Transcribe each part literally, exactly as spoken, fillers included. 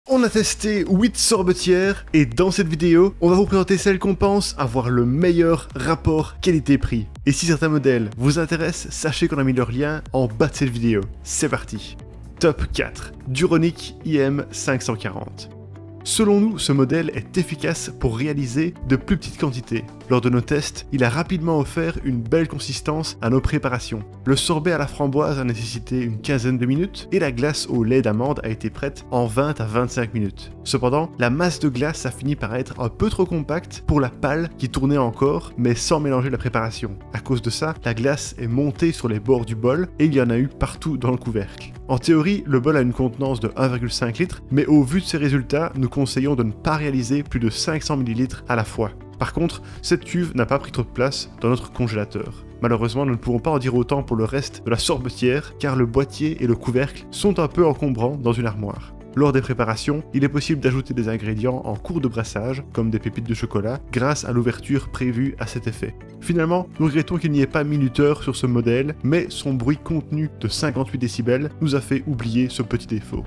On a testé huit sorbetières et dans cette vidéo, on va vous présenter celles qu'on pense avoir le meilleur rapport qualité-prix. Et si certains modèles vous intéressent, sachez qu'on a mis leur lien en bas de cette vidéo. C'est parti. Top quatre. Duronic I M cinq cent quarante. Selon nous, ce modèle est efficace pour réaliser de plus petites quantités. Lors de nos tests, il a rapidement offert une belle consistance à nos préparations. Le sorbet à la framboise a nécessité une quinzaine de minutes et la glace au lait d'amande a été prête en vingt à vingt-cinq minutes. Cependant, la masse de glace a fini par être un peu trop compacte pour la pâle qui tournait encore, mais sans mélanger la préparation. À cause de ça, la glace est montée sur les bords du bol et il y en a eu partout dans le couvercle. En théorie, le bol a une contenance de un virgule cinq litres, mais au vu de ces résultats, nous conseillons de ne pas réaliser plus de cinq cents millilitres à la fois. Par contre, cette cuve n'a pas pris trop de place dans notre congélateur. Malheureusement, nous ne pouvons pas en dire autant pour le reste de la sorbetière, car le boîtier et le couvercle sont un peu encombrants dans une armoire. Lors des préparations, il est possible d'ajouter des ingrédients en cours de brassage, comme des pépites de chocolat, grâce à l'ouverture prévue à cet effet. Finalement, nous regrettons qu'il n'y ait pas minuteur sur ce modèle, mais son bruit contenu de cinquante-huit décibels nous a fait oublier ce petit défaut.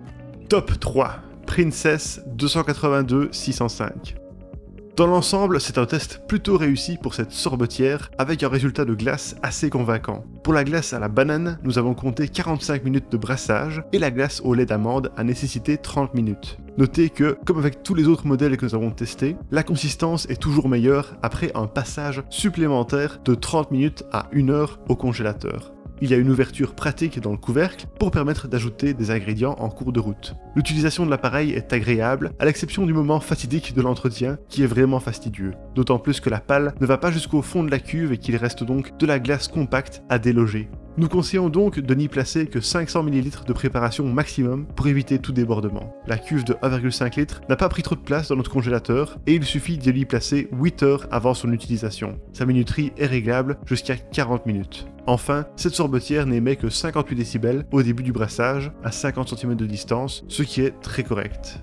Top trois. Princess deux cent quatre-vingt-deux six cent cinq. Dans l'ensemble, c'est un test plutôt réussi pour cette sorbetière, avec un résultat de glace assez convaincant. Pour la glace à la banane, nous avons compté quarante-cinq minutes de brassage, et la glace au lait d'amande a nécessité trente minutes. Notez que, comme avec tous les autres modèles que nous avons testés, la consistance est toujours meilleure après un passage supplémentaire de trente minutes à une heure au congélateur. Il y a une ouverture pratique dans le couvercle pour permettre d'ajouter des ingrédients en cours de route. L'utilisation de l'appareil est agréable, à l'exception du moment fatidique de l'entretien qui est vraiment fastidieux. D'autant plus que la pâle ne va pas jusqu'au fond de la cuve et qu'il reste donc de la glace compacte à déloger. Nous conseillons donc de n'y placer que cinq cents millilitres de préparation maximum pour éviter tout débordement. La cuve de un virgule cinq litres n'a pas pris trop de place dans notre congélateur et il suffit de l'y placer huit heures avant son utilisation. Sa minuterie est réglable jusqu'à quarante minutes. Enfin, cette sorbetière n'émet que cinquante-huit décibels au début du brassage à cinquante centimètres de distance, ce qui est très correct.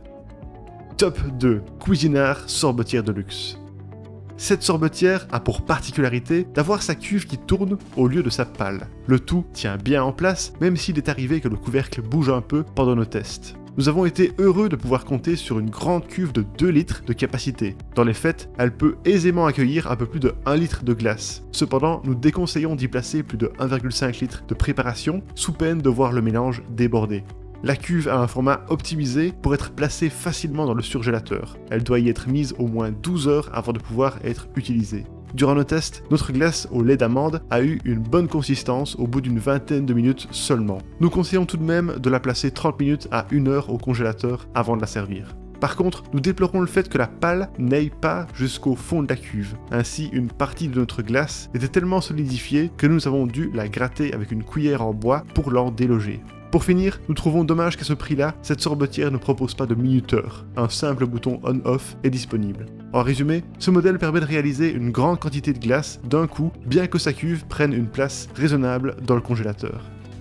Top deux. Cuisinart sorbetière de luxe. Cette sorbetière a pour particularité d'avoir sa cuve qui tourne au lieu de sa pâle. Le tout tient bien en place, même s'il est arrivé que le couvercle bouge un peu pendant nos tests. Nous avons été heureux de pouvoir compter sur une grande cuve de deux litres de capacité. Dans les faits, elle peut aisément accueillir un peu plus de un litre de glace. Cependant, nous déconseillons d'y placer plus de un virgule cinq litres de préparation, sous peine de voir le mélange déborder. La cuve a un format optimisé pour être placée facilement dans le surgélateur. Elle doit y être mise au moins douze heures avant de pouvoir être utilisée. Durant nos tests, notre glace au lait d'amande a eu une bonne consistance au bout d'une vingtaine de minutes seulement. Nous conseillons tout de même de la placer trente minutes à une heure au congélateur avant de la servir. Par contre, nous déplorons le fait que la pâle n'aille pas jusqu'au fond de la cuve. Ainsi, une partie de notre glace était tellement solidifiée que nous avons dû la gratter avec une cuillère en bois pour l'en déloger. Pour finir, nous trouvons dommage qu'à ce prix-là, cette sorbetière ne propose pas de minuteur. Un simple bouton on-off est disponible. En résumé, ce modèle permet de réaliser une grande quantité de glace d'un coup, bien que sa cuve prenne une place raisonnable dans le congélateur.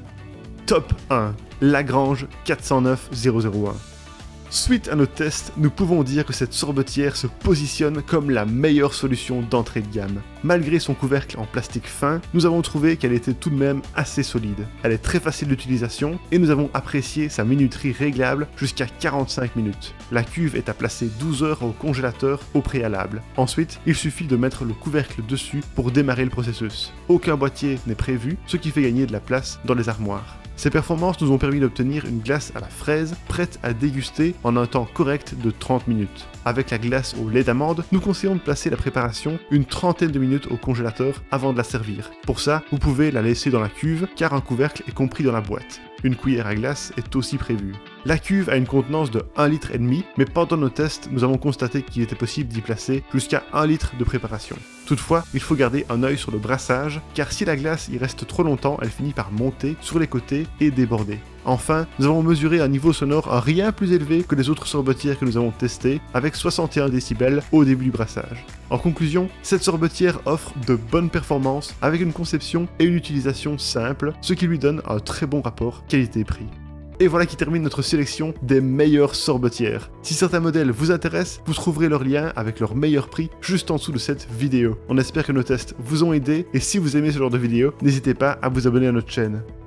Top un. Lagrange quatre cent neuf zéro zéro un. Suite à nos tests, nous pouvons dire que cette sorbetière se positionne comme la meilleure solution d'entrée de gamme. Malgré son couvercle en plastique fin, nous avons trouvé qu'elle était tout de même assez solide. Elle est très facile d'utilisation et nous avons apprécié sa minuterie réglable jusqu'à quarante-cinq minutes. La cuve est à placer douze heures au congélateur au préalable. Ensuite, il suffit de mettre le couvercle dessus pour démarrer le processus. Aucun boîtier n'est prévu, ce qui fait gagner de la place dans les armoires. Ces performances nous ont permis d'obtenir une glace à la fraise prête à déguster en un temps correct de trente minutes. Avec la glace au lait d'amande, nous conseillons de placer la préparation une trentaine de minutes au congélateur avant de la servir. Pour ça, vous pouvez la laisser dans la cuve car un couvercle est compris dans la boîte. Une cuillère à glace est aussi prévue. La cuve a une contenance de un litre et demi, mais pendant nos tests, nous avons constaté qu'il était possible d'y placer jusqu'à un litre de préparation. Toutefois, il faut garder un œil sur le brassage, car si la glace y reste trop longtemps, elle finit par monter sur les côtés et déborder. Enfin, nous avons mesuré un niveau sonore rien plus élevé que les autres sorbetières que nous avons testées, avec soixante et un décibels au début du brassage. En conclusion, cette sorbetière offre de bonnes performances avec une conception et une utilisation simple, ce qui lui donne un très bon rapport qualité-prix. Et voilà qui termine notre sélection des meilleures sorbetières. Si certains modèles vous intéressent, vous trouverez leur lien avec leur meilleur prix juste en dessous de cette vidéo. On espère que nos tests vous ont aidé, et si vous aimez ce genre de vidéo, n'hésitez pas à vous abonner à notre chaîne.